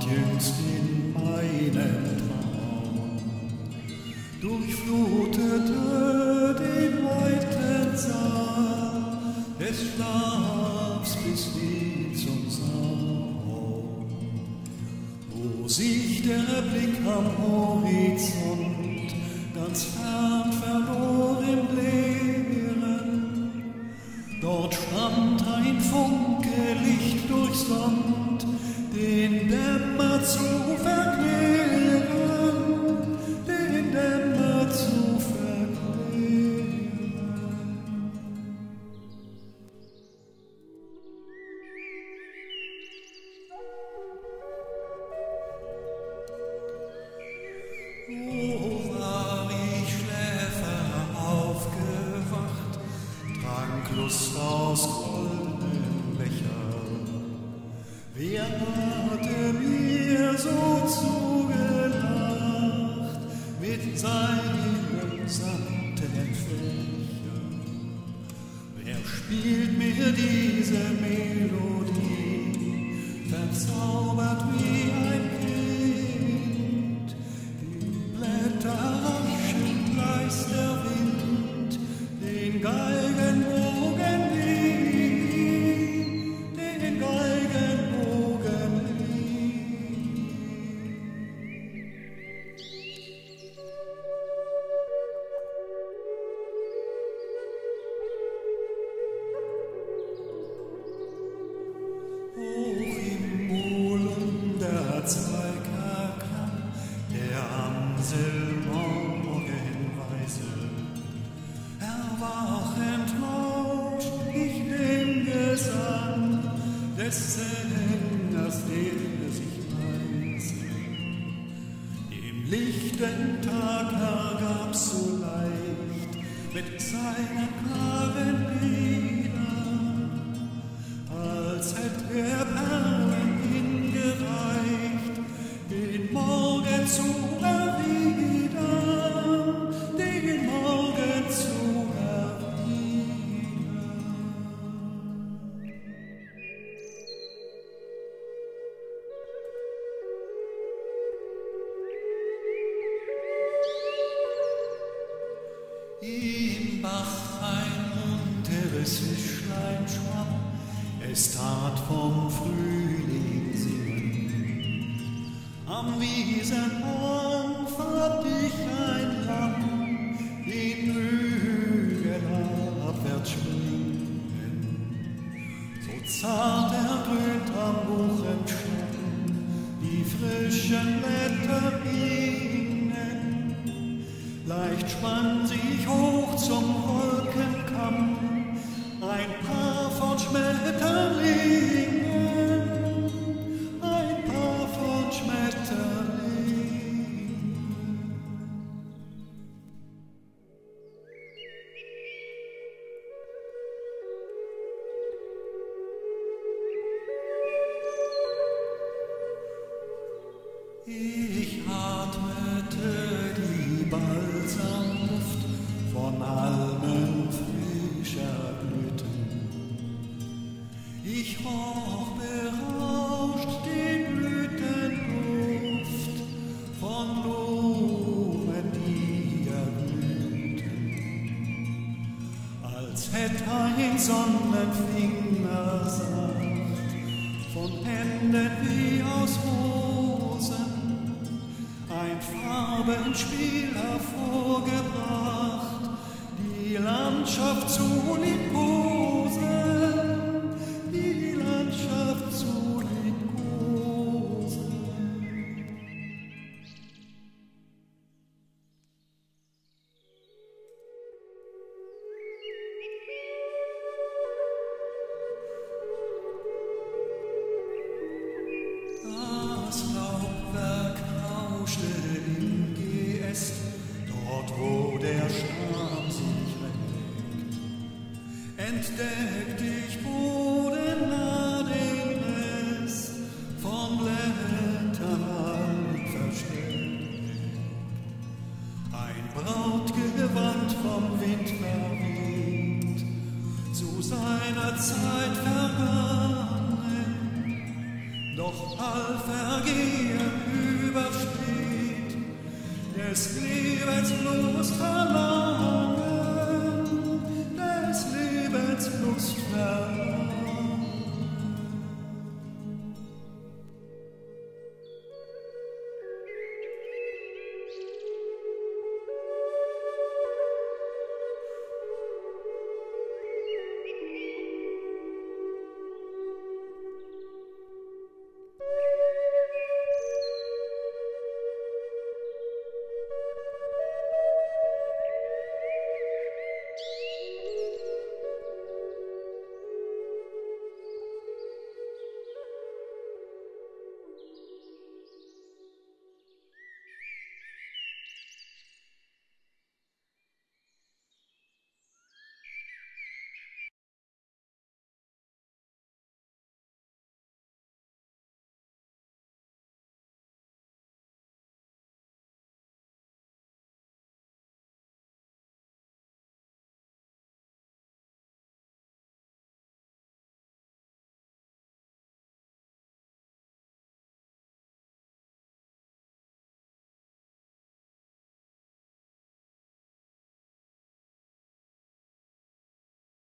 jüngst in meinem Traum, durchflutete den weiten Saal des Schlafs bis hin zum Saum, wo sich der Blick am Horizont ganz fern verlor im Leeren. Dort stand ein Funke Licht durchs Land, den Dämmer zu verklären, den Dämmer zu verklären. Oh, war ich Schläfer aufgewacht, trank Lust aus goldenen Bechern. Wer hatte mir so zugelacht mit seinen samtenen Fächern? Wer spielt mir diese Melodie, verzaubert wie ein Kind? Die Blätter raschend leis der Wind, den Geigenbogen lieb, den Geigenbogen lieb. Hoch im Molen der Zeigerkamm, der Amsel morgenweise, erwachend lauscht ich dem Gesang des Sängers, der sich leise dem lichten Tag ergab's so leicht mit seinen klaren Liedern, als hätt er Perlen hingereicht, den Morgen zu erwidern, den Morgen zu erwidern. Im Bach ein munteres Fischlein schwamm, es tat vom Frühling singen. Am Wiesenhang fand ich ein Lamm, den Hügel abwärts springen. So zart ergrünt am Buchenschatten die frischen Blätter gingen. Leicht spann sich hoch zum Wolkenkamm ein Paar von Schmetterlingen, ein Paar von Schmetterlingen. Ich atmete die Balsamluft von Almen frischer Blüten. Ich roch berauscht den Blütenduft von Blumen, die erblühten. Als hätt ein Sonnenfinger sacht von Händen wie aus Rosen ein Farbenspiel hervorgebracht, die Landschaft zu liebkosen, die Landschaft zu liebkosen. Das Laubwerk rauschte im Geäst, dort wo der Stab sich reckt. Entdeckt ich bodennah den Rest von Blättern halb versteckt. Ein Brautgewand vom Wind verweht, zu seiner Zeit vergangen, doch all Vergehen übersteht, des Lebens Lust verlangen, des Lebens Lust verlangen.